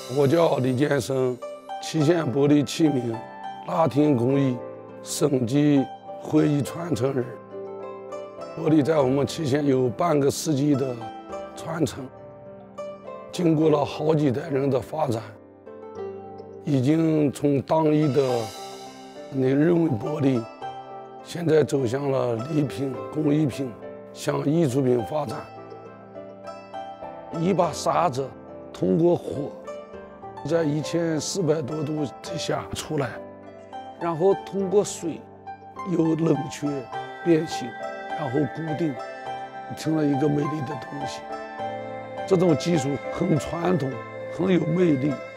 我叫李建生，期县玻璃器皿拉丁工艺省级会议传承人。玻璃在我们期县有半个世纪的传承，经过了好几代人的发展，已经从单一的人为玻璃，现在走向了礼品、工艺品，向艺术品发展。一把沙子通过火，在1400多度之下出来，然后通过水又冷却变形，然后固定，成了一个美丽的东西。这种技术很传统，很有魅力。